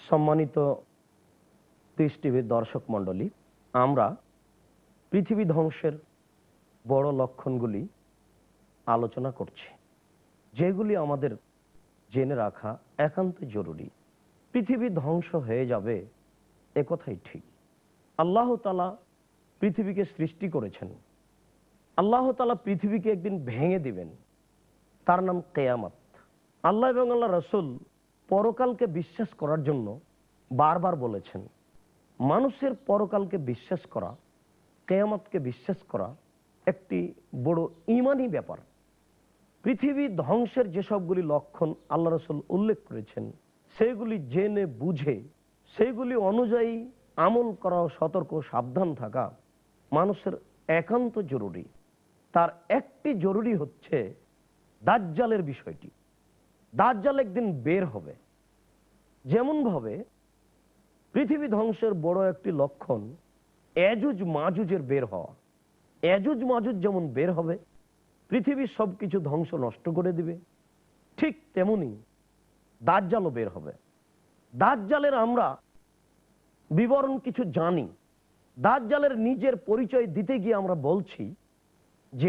সম্মানিত পিস টিভির দর্শক মণ্ডলী, আমরা পৃথিবী ধ্বংসের বড় লক্ষণগুলি আলোচনা করছি, যেগুলি আমাদের জেনে রাখা একান্ত জরুরি। পৃথিবী ধ্বংস হয়ে যাবে এ কথাই ঠিক। আল্লাহ তাআলা পৃথিবীকে সৃষ্টি করেছেন, আল্লাহ তাআলা পৃথিবীকে একদিন ভেঙে দিবেন, তার নাম কিয়ামত। আল্লাহ এবং আল্লাহ রসুল পরকালকে বিশ্বাস করার জন্য বারবার বলেছেন, মানুষের পরকালকে বিশ্বাস করা, কিয়ামতকে বিশ্বাস করা একটি বড় ঈমানি ব্যাপার। পৃথিবী ধ্বংসের যে সবগুলি লক্ষণ আল্লাহ রসুল উল্লেখ করেছেন, সেগুলি জেনে বুঝে সেইগুলি অনুযায়ী আমল করা ও সতর্ক সাবধান থাকা মানুষের একান্ত জরুরি। তার একটি জরুরি হচ্ছে দাজ্জালের বিষয়টি। দাজ্জাল একদিন বের হবে। যেমনভাবে পৃথিবী ধ্বংসের বড় একটি লক্ষণ ইয়াজুজ মাজুজের বের হওয়া। ইয়াজুজ মাজুজ যেমন বের হবে, পৃথিবীর সবকিছু ধ্বংস নষ্ট করে দিবে, ঠিক তেমনি দাজ্জালও বের হবে। দাজ্জালের আমরা বিবরণ কিছু জানি। দাজ্জালের নিজের পরিচয় দিতে গিয়ে আমরা বলছি যে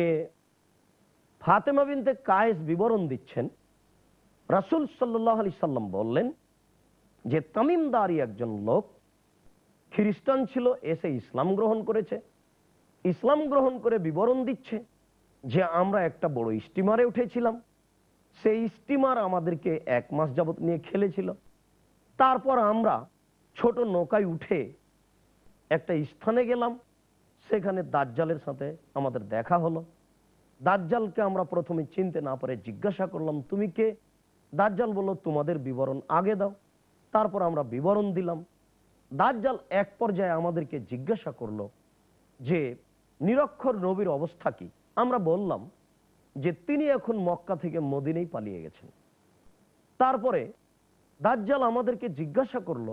ফাতেমা বিনতে কায়েস বিবরণ দিচ্ছেন, রাসূল সাল্লাল্লাহু আলাইহি সাল্লাম বললেন যে তামিমদারি একজন লোক খ্রিস্টান ছিল, এসে ইসলাম গ্রহণ করেছে। ইসলাম গ্রহণ করে বিবরণ দিচ্ছে যে আমরা একটা বড় স্টিমারে উঠেছিলাম, সেই স্টিমার আমাদেরকে 1 মাস যাবত নিয়ে খেলেছিল। তারপর আমরা ছোট নৌকায় উঠে একটা স্থানে গেলাম, সেখানে দাজ্জালের সাথে আমাদের দেখা হলো। দাজ্জালকে আমরা প্রথমে চিনতে না পারে জিজ্ঞাসা করলাম, তুমি কে? দাজ্জাল বলল, তোমাদের বিবরণ আগে দাও। তারপর আমরা বিবরণ দিলাম। দাজ্জাল এক পর্যায়ে আমাদেরকে জিজ্ঞাসা করলো যে নিরক্ষর নবীর অবস্থা কি। আমরা বললাম যে তিনি এখন মক্কা থেকে মদিনায় পালিয়ে গেছেন। তারপরে দাজ্জাল আমাদেরকে জিজ্ঞাসা করলো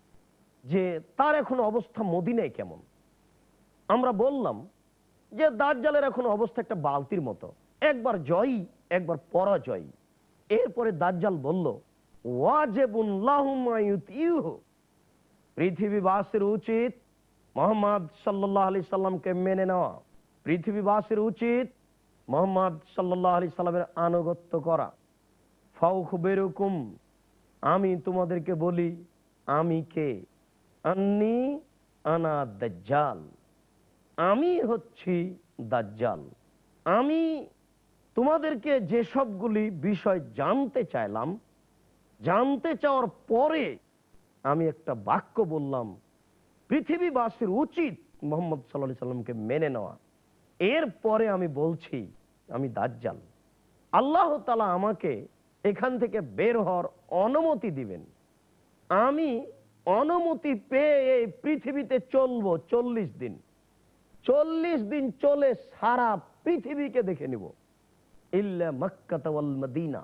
যে তার এখন অবস্থা মদিনায় কেমন। আমরা বললাম যে দাজ্জালের এখন অবস্থা একটা বালতির মতো, একবার জয়ী একবার পরাজয়ী। এরপরে দাজ্জাল বলল, ওয়াজিবুন লাহুম আইয়ুতিউহু, পৃথিবীবাসীর উচিত মুহাম্মদ সাল্লাল্লাহু আলাইহি সাল্লামকে মেনে নেওয়া, পৃথিবীবাসীর উচিত মুহাম্মদ সাল্লাল্লাহু আলাইহি সাল্লামের আনুগত্য করা। ফাউখবিরুকুম, আমি তোমাদেরকে বলি আমি কে, আন্নী আনা দাজ্জাল, আমি হচ্ছি দাজ্জাল। আমি তোমাদেরকে যে সবগুলি বিষয় জানতে চাইলাম, জানতে চাওয়ার পরে আমি একটা বাক্য বললাম, পৃথিবীবাসীর উচিত মুহাম্মদ সাল্লাল্লাহু আলাইহি সাল্লামকে মেনে নেওয়া। এরপরে আমি বলছি আমি দাজ্জাল। আল্লাহ তাআলা আমাকে এখান থেকে বের হওয়ার অনুমতি দিবেন। আমি অনুমতি পেয়ে এই পৃথিবীতে চলবো 40 দিন। 40 দিন চলে সারা পৃথিবীকে দেখে নিব, ইল্লা মক্কা ওয়াল মদিনা।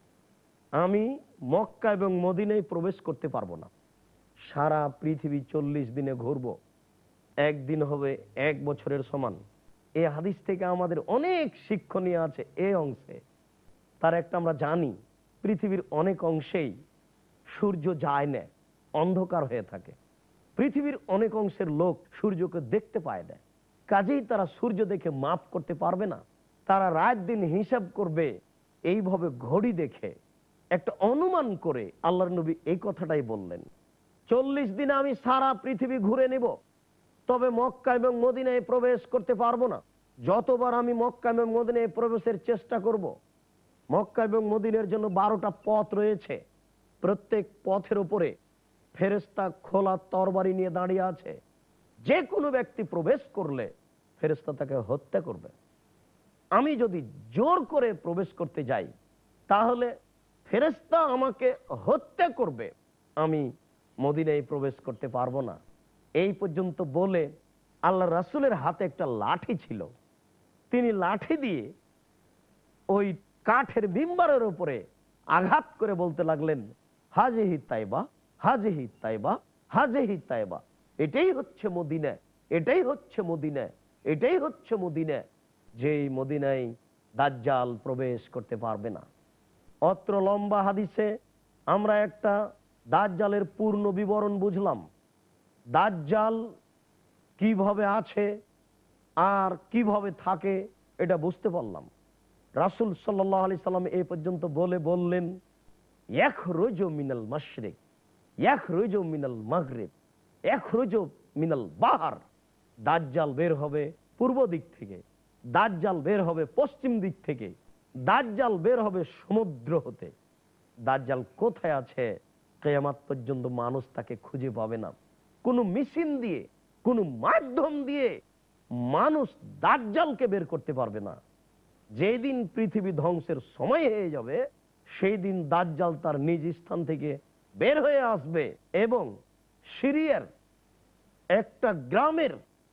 আমি মক্কা এবং মদিনায় প্রবেশ করতে পারবো না। সারা পৃথিবী 40 দিনে ঘুরবো। একদিন হবে 1 বছরের সমান। এই হাদিস থেকে আমাদের অনেক শিক্ষণীয় আছে। এই অংশে তার একটা আমরা জানি, পৃথিবীর অনেক অংশেই সূর্য যায় না, অন্ধকার হয়ে থাকে। পৃথিবীর অনেক অংশের লোক সূর্যকে দেখতে পায় না, কাজেই তারা সূর্য দেখে মাপ করতে পারবে না। তারা রাত দিন হিসাব করবে এইভাবে ঘড়ি দেখে, একটা অনুমান করে। আল্লাহর নবী এই কথাটাই বললেন, 40 দিনে আমি সারা পৃথিবী ঘুরে নেব, তবে মক্কা এবং মদিনায় প্রবেশ করতে পারবো না। যতবার আমি মক্কা এবং মদিনায় প্রবেশের চেষ্টা করব, মক্কা এবং মদিনার জন্য 12টা পথ রয়েছে। প্রত্যেক পথের উপরে ফেরেশতা খোলা তরবারি নিয়ে দাঁড়িয়ে আছে। যে কোনো ব্যক্তি প্রবেশ করলে ফেরেশতা তাকে হত্যা করবে। আমি যদি জোর করে প্রবেশ করতে যাই, তাহলে ফেরেশতা আমাকে হত্যা করবে, আমি মদিনায় প্রবেশ করতে পারবো না। এই পর্যন্ত বলে আল্লাহ রাসূলের হাতে একটা লাঠি ছিল। তিনি লাঠি দিয়ে ওই কাঠের মিম্বারের উপরে আঘাত করে বলতে লাগলেন, হাজিহি তাইবা, হাজিহি তাইবা, হাজিহি তাইবা। এটাই হচ্ছে মদিনা, এটাই হচ্ছে মদিনা, এটাই হচ্ছে মদিনা, যেই মদিনায় দাজ্জাল প্রবেশ করতে পারবে না। অত্র লম্বা হাদিসে আমরা একটা দাজ্জালের পূর্ণ বিবরণ বুঝলাম, দাজ্জাল কিভাবে আছে আর কিভাবে থাকে এটা বুঝতে পারলাম। রাসূল সাল্লাল্লাহু আলাইহি সাল্লাম এই পর্যন্ত বললেন, ইয়াখরুজু মিনাল মাশরিক, ইয়াখরুজু মিনাল মাগরিব, ইয়াখরুজু মিনাল বাহর। দাজ্জাল বের হবে পূর্ব দিক থেকে, দাজ্জাল বের হবে পশ্চিম দিক থেকে, দাজ্জাল বের হবে সমুদ্র হতে। দাজ্জাল কোথায় আছে কিয়ামত পর্যন্ত মানুষ তাকে খুঁজে পাবে না। কোনো মেশিন দিয়ে, কোনো মাধ্যম দিয়ে মানুষ দাজ্জালকে বের করতে পারবে না। যেদিন পৃথিবী ধ্বংসের সময় হয়ে যাবে, সেই দিন দাজ্জাল তার নিজ স্থান থেকে বের হয়ে আসবে এবং সিরিয়ার একটা গ্রামের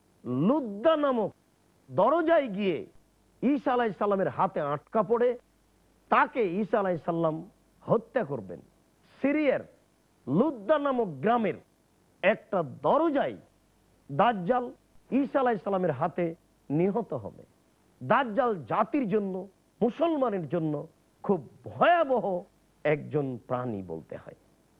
লুদ্দা নামক দরজায় গিয়ে ঈসা আলাইহিস সালামের হাতে আটকা পড়ে তাকে ঈসা আলাইহিস সালাম হত্যা করবেন। সিরিয়ার লুদ্দা নামক গ্রামের একটা দরজায় দাজ্জাল ঈসা আলাইহিস সালামের হাতে নিহত হবে। দাজ্জাল জাতির জন্য, মুসলমানের জন্য খুব ভয়াবহ একজন প্রাণী বলতে হয়।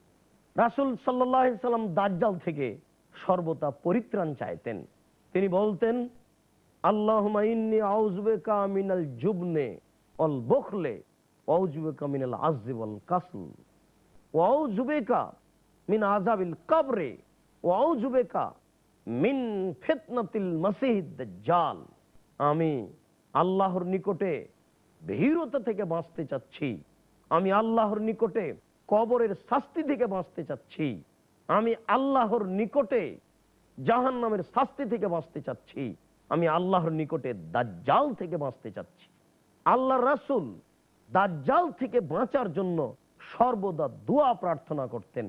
রাসূল সাল্লাল্লাহু আলাইহি সাল্লাম দাজ্জাল থেকে সর্বদা পরিত্রাণ চাইতেন। তিনি বলতেন, আল্লাহুম্মা ইন্নী আউযু বিকা মিনাল জুবনে ওয়াল বুখলে ওয়া আউযু বিকা মিনাল আজজি ওয়াল কাসল ওয়া আউযু বিকা মিন আযাবিল কবরে ওয়া আউযু বিকা মিন ফিতনাতিল মাসিহিদ দাজ্জাল। আমি আল্লাহর নিকটে ভীরুতা থেকে বাঁচতে চাচ্ছি, আমি আল্লাহর নিকটে কবরের শাস্তি থেকে বাঁচতে চাচ্ছি, আমি আল্লাহর নিকটে জাহান্নামের শাস্তি থেকে বাঁচতে চাচ্ছি, আমি আল্লাহর নিকটে দাজ্জাল থেকে বাঁচতে চাচ্ছি। আল্লাহর রাসূল দাজ্জাল থেকে বাঁচার জন্য সর্বদা দোয়া প্রার্থনা করতেন।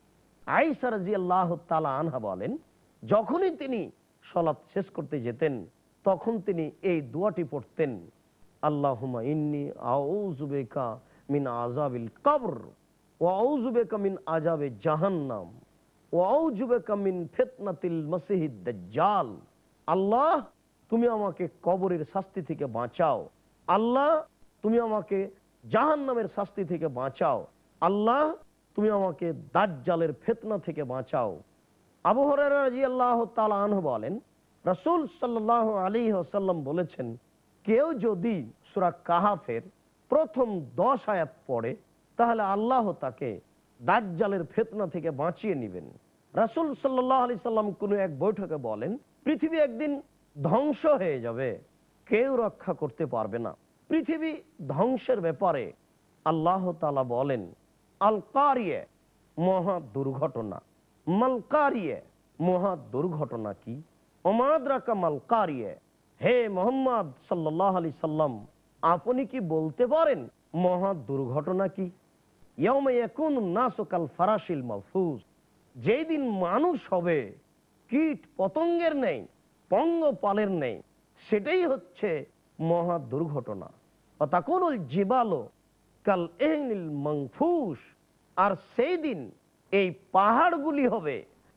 আয়েশা রাদিয়াল্লাহু তাআলা আনহা বলেন, যখনই তিনি সালাত শেষ করতে যেতেন তখন তিনি এই দোয়াটি পড়তেন, আল্লাহুম্মা ইন্নী আউযু বিকা মিন আযাবিল কবর ওয়া আউযু বিকা মিন আযাবি জাহান্নাম ওয়া আউযু বিকা মিন ফিতনাতিল মাসিহিদ দাজ্জাল। আল্লাহ, তুমি আমাকে কবরের শাস্তি থেকে বাঁচাও, আল্লাহ তুমি আমাকে জাহান্নামের শাস্তি থেকে বাঁচাও, আল্লাহ তুমি আমাকে দাজ্জালের ফিতনা থেকে বাঁচাও। আবু হুরায়রা রাদিয়াল্লাহু তাআলা আনহু বলেন, রাসূল সাল্লাল্লাহু আলাইহি ওয়াসাল্লাম বলেছেন, কেউ যদি সূরা কাহাফের প্রথম 10 আয়াত পড়ে তাহলে আল্লাহ তাকে দাজ্জালের ফিতনা থেকে বাঁচিয়ে নেবেন। রাসূল সাল্লাল্লাহু আলাইহি সাল্লাম কোনো এক বৈঠকে বলেন, পৃথিবী একদিন ধ্বংস হয়ে যাবে, কেউ রক্ষা করতে পারবে না। পৃথিবী ধ্বংসের ব্যাপারে আল্লাহ তাআলা বলেন, আল কারিয়া, মহা দুর্ঘটনা, মাল কারিয়া, মহা দুর্ঘটনা কি, ওমা আদরাকা মাল কারিয়া, হে মুহাম্মদ সাল্লাল্লাহু আলাইহি সাল্লাম আপনি কি বলতে পারেন মহা দুর্ঘটনা কি? ইয়াউমা ইয়াকুনুন নাসু কাল ফারাশিল মাবসুস, যেই দিন মানুষ হবে কীট পতঙ্গের নেই, পঙ্গপালের নেই, সেটাই হচ্ছে মহা দুর্ঘটনা। তাকুনুল জিবালু কাল ইহনিল মানফুস, আর সেই দিন এই পাহাড়গুলি হবে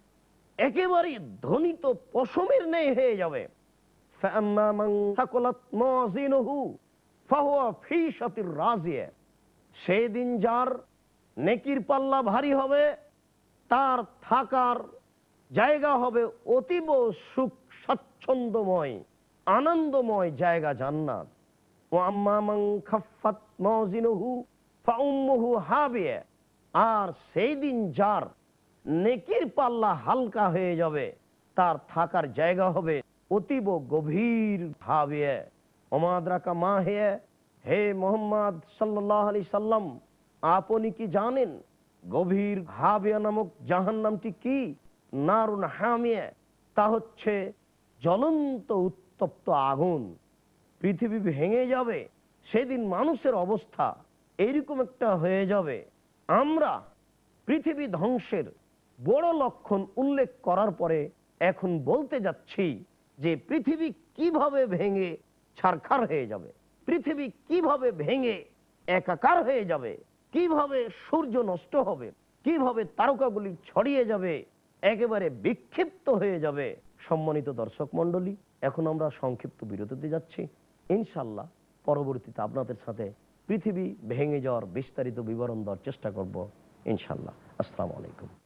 একেবারে ধ্বনিত পশমের ন্যায় হয়ে যাবে। ফাআম্মা মান সাকুলাত মাযিনুহু ফাহুয়া ফি শাতির রাজিয়া, সেই দিন যার নেকির পাল্লা ভারী হবে তার থাকার জায়গা হবে অতীব সুখ স্বাচ্ছন্দ্যময় আনন্দময় জায়গা, জান্নাত। ওয়া আম্মা মান খাফফাত মাযিনুহু ফাউম্মুহু হাবিয়া, আর সেই দিন যার নেকির পাল্লা হালকা হয়ে যাবে তার থাকার জায়গা হবে অতীব গভীর ভাবে। ওমা আদরাকা মা হিয়া, হে মুহাম্মদ সাল্লাল্লাহু আলাইহি সাল্লাম আপনি কি জানেন গভীর হাবিয়া নামক জাহান্নামটি কি? নারুন হামিয়া, তা হচ্ছে জ্বলন্ত উত্তপ্ত আগুন। পৃথিবী ভেঙে যাবে, সেদিন মানুষের অবস্থা এইরকম একটা হয়ে যাবে। আমরা পৃথিবী ধ্বংসের বড় লক্ষণ উল্লেখ করার পরে এখন বলতে যাচ্ছি যে পৃথিবী কিভাবে ভেঙে ছারখার হয়ে যাবে, পৃথিবী কিভাবে ভেঙে একাকার হয়ে যাবে, কিভাবে সূর্য নষ্ট হবে, কিভাবে তারকাগুলি ছড়িয়ে যাবে, একেবারে বিক্ষিপ্ত হয়ে যাবে। সম্মানিত দর্শক মণ্ডলী, এখন আমরা সংক্ষিপ্ত বিরতিতে যাচ্ছি। ইনশাআল্লাহ পরবর্তীতে আপনাদের সাথে পৃথিবী ভেঙে যাওয়ার বিস্তারিত বিবরণ দেওয়ার চেষ্টা করব ইনশাআল্লাহ। আসসালামু আলাইকুম।